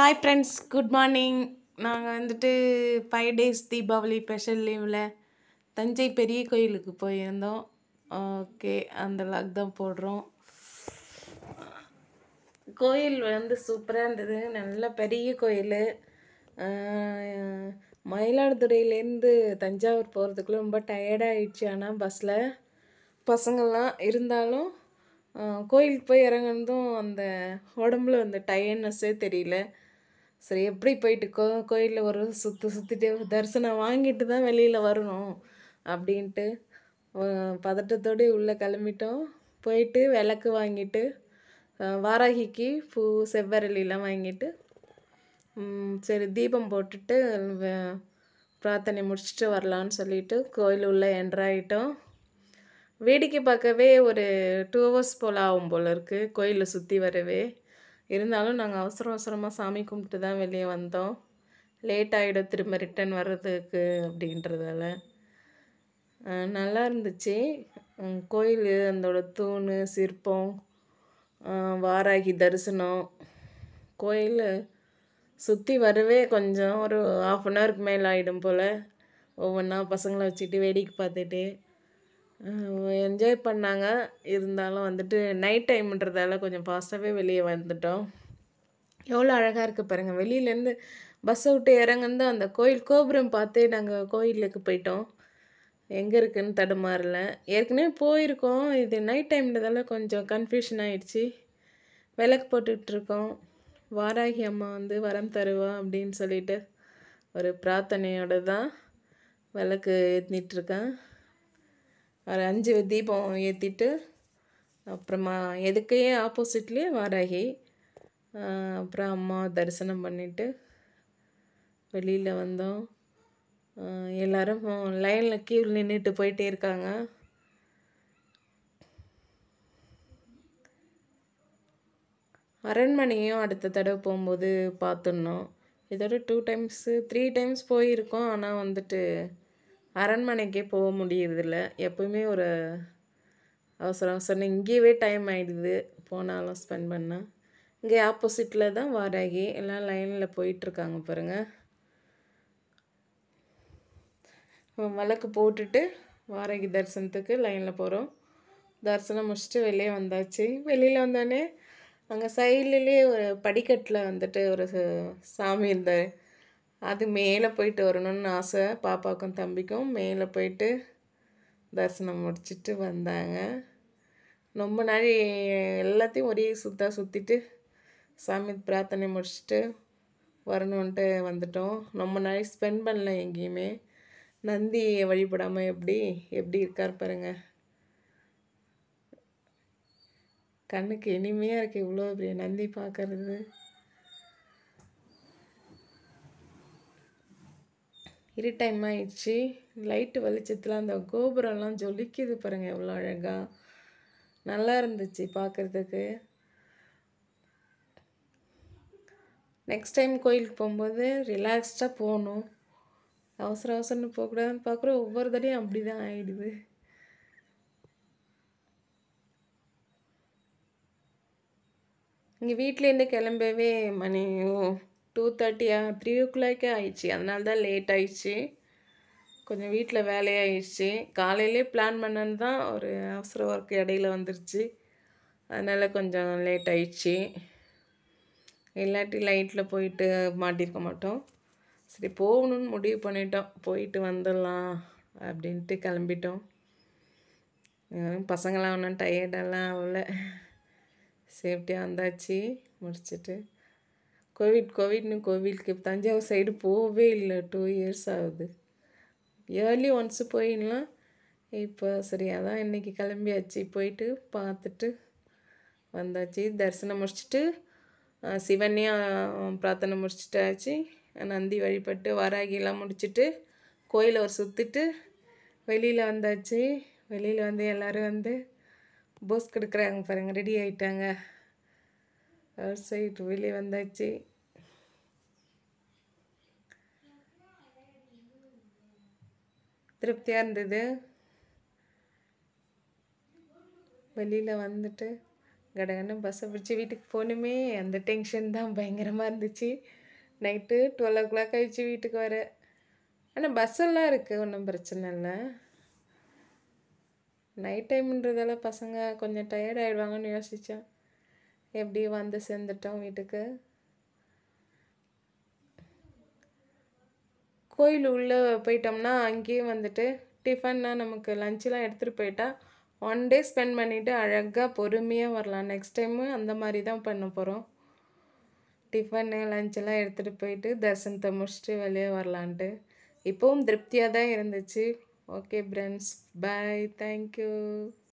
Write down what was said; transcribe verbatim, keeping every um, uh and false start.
Hi friends, good morning. நாங்கள் வந்துட்டு five days Deepavali special லீவில் தஞ்சை பெரிய கோயிலுக்கு போயிருந்தோம். ஓகே, அந்த லாக் தான் போடுறோம். கோயில் வந்து சூப்பராக இருந்தது. நல்ல பெரிய கோயில். மயிலாடுதுறையிலேருந்து தஞ்சாவூர் போகிறதுக்குள்ள ரொம்ப டயர்டாகிடுச்சு. ஆனால் பஸ்ஸில் பசங்கள்லாம் இருந்தாலும் கோயிலுக்கு போய் இறங்குனதும் அந்த உடம்புல அந்த டயர்ட்னஸ்ஸே தெரியல. சரி, எப்படி போயிட்டு கோ கோயிலில் ஒரு சுற்று சுற்றிட்டு தரிசனம் வாங்கிட்டு தான் வெளியில் வரணும் அப்படின்ட்டு பதட்டத்தோடு உள்ளே கிளம்பிட்டோம். போயிட்டு விளக்கு வாங்கிட்டு வாராகிக்கு பூ செவ்வரளிலாம் வாங்கிட்டு சரி தீபம் போட்டுட்டு பிரார்த்தனை முடிச்சுட்டு வரலான்னு சொல்லிட்டு கோயில் உள்ளே என்ட்ராயிட்டோம். வேடிக்கை பார்க்கவே ஒரு டூ ஹவர்ஸ் போல் ஆகும் போல் இருக்குது கோயிலை சுற்றி வரவே. இருந்தாலும் நாங்கள் அவசர அவசரமாக சாமி கும்பிட்டு தான் வெளியே வந்தோம். லேட் ஆகிடும் திரும்ப ரிட்டன் வர்றதுக்கு அப்படின்றதால. நல்லா இருந்துச்சு கோயில். அதோட தூண், சிற்பம், வாராகி தரிசனம், கோயில் சுற்றி வரவே கொஞ்சம் ஒரு ஆஃப் அன் ஹவருக்கு மேலே ஆகிடும் போல். ஒவ்வொன்றா பசங்களை வச்சுட்டு வேடிக்கை பார்த்துட்டு என்ஜாய் பண்ணாங்க. இருந்தாலும் வந்துட்டு நைட் டைம்ன்றதால கொஞ்சம் ஃபாஸ்ட்டாகவே வெளியே வந்துட்டோம். எவ்வளோ அழகாக இருக்குது பாருங்கள். வெளியிலேருந்து பஸ்ஸை விட்டு இறங்குந்து அந்த கோயில் கோபுரம் பார்த்தே நாங்கள் கோயிலுக்கு போயிட்டோம். எங்கே இருக்குதுன்னு தடுமாறல. ஏற்கனவே போயிருக்கோம். இது நைட் டைம்ன்றதால கொஞ்சம் கன்ஃபியூஷன் ஆகிடுச்சி. விளக்கு போட்டுட்ருக்கோம். வாராகி அம்மா வந்து வரம் தருவா அப்படின்னு சொல்லிட்டு ஒரு பிரார்த்தனையோடு தான் விளக்கு ஏற்றிட்டுருக்கேன். ஒரு அஞ்சு தீபம் ஏற்றிட்டு அப்புறமா எதுக்கே ஆப்போசிட்லேயே வாராகி, அப்புறம் அம்மா தரிசனம் பண்ணிவிட்டு வெளியில் வந்தோம். எல்லோரும் லைனில் கியூவில் நின்றுட்டு போயிட்டே இருக்காங்க. அரண்மனையும் அடுத்த தடவை போகும்போது பார்த்துடணும். இதோட டூ டைம்ஸு த்ரீ டைம்ஸ் போயிருக்கோம். ஆனால் வந்துட்டு அரண்மனைக்கே போக முடியறதில்ல. எப்போவுமே ஒரு அவசரம் அவசரம் இங்கேயே டைம் ஆகிடுது போனாலும் ஸ்பெண்ட் பண்ணால். இங்கே ஆப்போசிட்டில் தான் வாராகி. எல்லாம் லைனில் போயிட்டுருக்காங்க பாருங்கள். விளக்கு போட்டுட்டு வாராகி தரிசனத்துக்கு லைனில் போகிறோம். தரிசனம் முடிச்சுட்டு வெளியே வந்தாச்சு. வெளியில் வந்தோடனே அங்கே சைட்லேயே ஒரு படிக்கட்டில் வந்துட்டு ஒரு சாமி இருந்தார். அது மேலே போயிட்டு வரணும்னு ஆசை பாப்பாவுக்கும் தம்பிக்கும். மேலே போயிட்டு தரிசனம் முடிச்சுட்டு வந்தாங்க. ரொம்ப நாள் எல்லாத்தையும் ஒரே சுத்தாக சுற்றிட்டு சாமி பிரார்த்தனை முடிச்சுட்டு வரணுன்ட்டு வந்துட்டோம். ரொம்ப நாள் ஸ்பெண்ட் பண்ணல எங்கேயுமே. நந்தி வழிபடாமல் எப்படி எப்படி இருக்கார் பாருங்க. கண்ணுக்கு இனிமையாக இருக்குது இவ்வளோ பெரிய நந்தி பார்க்கறது. இரு டைம் ஆயிடுச்சு. லைட்டு வெளிச்சத்தில் அந்த கோபுரம்லாம் ஜொலிக்குது பாருங்கள். எவ்வளோ அழகாக நல்லா இருந்துச்சு பார்க்குறதுக்கு. நெக்ஸ்ட் டைம் கோயிலுக்கு போகும்போது ரிலாக்ஸ்டாக போகணும். அவசர அவசரம்னு போகக்கூடாதுன்னு பார்க்குறோம். ஒவ்வொரு தடையும் அப்படி தான் ஆகிடுது. இங்கே வீட்டிலேருந்து கிளம்பவே மணி டூ தேர்ட்டியா த்ரீ ஓ கிளாக்கே ஆயிடுச்சு. அதனால தான் லேட் ஆயிடுச்சு. கொஞ்சம் வீட்டில் வேலையாகிடுச்சு. காலையிலே பிளான் பண்ணது தான் ஒரு அவசர ஒர்க் இடையில வந்துருச்சு. அதனால் கொஞ்சம் லேட் ஆயிடுச்சு. இல்லாட்டி லைட்டில் போயிட்டு மாட்டியிருக்க மாட்டோம். சரி, போகணுன்னு முடிவு பண்ணிட்டோம். போயிட்டு வந்துடலாம் அப்படின்ட்டு கிளம்பிட்டோம். பசங்களாம் ஒன்றும் டயர்டெல்லாம் அவ்வளோ சேஃப்டியாக வந்தாச்சு. முடிச்சுட்டு கோவிட் கோவிட்னு கோவிலுக்கு தஞ்சாவூர் சைடு போகவே இல்லை. டூ இயர்ஸ் ஆகுது. இயர்லி ஒன்ஸு போயிடலாம். இப்போ சரி, அதான் இன்றைக்கி கிளம்பியாச்சு. போயிட்டு பார்த்துட்டு வந்தாச்சு. தரிசனம் முடிச்சுட்டு சிவனையும் பிரார்த்தனை முடிச்சுட்டாச்சு. நந்தி வழிபட்டு வாராகிலாம் முடிச்சுட்டு கோயிலை ஒரு சுற்றிட்டு வெளியில் வந்தாச்சு. வெளியில் வந்து எல்லோரும் வந்து போஸ் கொடுக்குறாங்க பாருங்கள். ரெடி ஆகிட்டாங்க. அவுட் சைடு வெளியே வந்தாச்சு. திருப்தியாக இருந்தது. வெளியில் வந்துட்டு கடகடன்னு பஸ்ஸை பிடிச்சி வீட்டுக்கு போகணுமே அந்த டென்ஷன் தான் பயங்கரமாக இருந்துச்சு. நைட்டு டுவெல் ஓ கிளாக் ஆயிடுச்சு வீட்டுக்கு வர. ஆனால் பஸ்ஸெல்லாம் இருக்குது, ஒன்றும் பிரச்சனை இல்லை. நைட் டைம்ன்றதால பசங்க கொஞ்சம் டயர்ட் ஆகிடுவாங்கன்னு யோசித்தேன். எப்படி வந்து சேர்ந்துட்டோம் வீட்டுக்கு. கோயில் உள்ளே போயிட்டோம்னா அங்கேயே வந்துட்டு டிஃபன்னா நமக்கு லஞ்செலாம் எடுத்துகிட்டு போயிட்டா ஒன் டே ஸ்பெண்ட் பண்ணிவிட்டு அழகாக பொறுமையாக வரலாம். நெக்ஸ்ட் டைமு அந்த மாதிரி தான் பண்ண போகிறோம். டிஃபனு லஞ்செல்லாம் எடுத்துகிட்டு போயிட்டு தரிசனத்தை முடிச்சுட்டு வெளியே வரலான்ட்டு. இப்போவும் திருப்தியாக தான் இருந்துச்சு. Okay friends, bye, thank you.